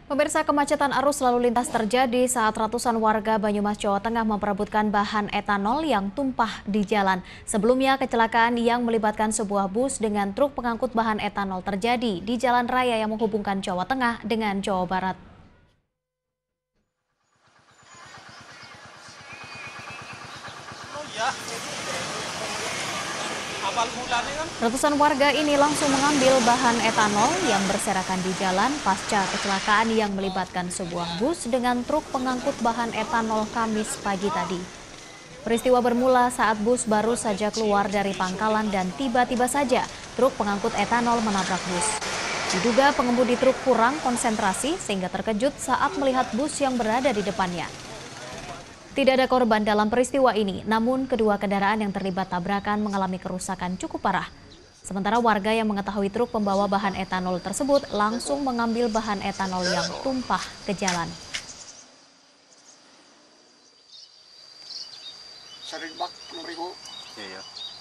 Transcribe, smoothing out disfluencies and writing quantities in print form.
Pemirsa, kemacetan arus lalu lintas terjadi saat ratusan warga Banyumas, Jawa Tengah memperebutkan bahan etanol yang tumpah di jalan. Sebelumnya, kecelakaan yang melibatkan sebuah bus dengan truk pengangkut bahan etanol terjadi di jalan raya yang menghubungkan Jawa Tengah dengan Jawa Barat. Ratusan warga ini langsung mengambil bahan etanol yang berserakan di jalan pasca kecelakaan yang melibatkan sebuah bus dengan truk pengangkut bahan etanol Kamis pagi tadi. Peristiwa bermula saat bus baru saja keluar dari pangkalan dan tiba-tiba saja truk pengangkut etanol menabrak bus. Diduga pengemudi truk kurang konsentrasi sehingga terkejut saat melihat bus yang berada di depannya. Tidak ada korban dalam peristiwa ini, namun kedua kendaraan yang terlibat tabrakan mengalami kerusakan cukup parah. Sementara warga yang mengetahui truk pembawa bahan etanol tersebut langsung mengambil bahan etanol yang tumpah ke jalan. Sering bak 6.000. Iya.